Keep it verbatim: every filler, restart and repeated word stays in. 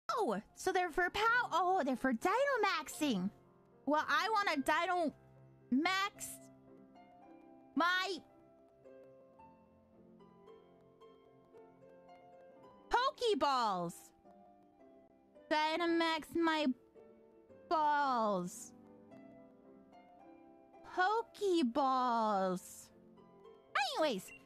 Oh, so they're for pow. Oh, they're for Dynamaxing. Well, I want to Dynamax my Pokeballs. Dynamax my balls. Pokeballs. Anyways,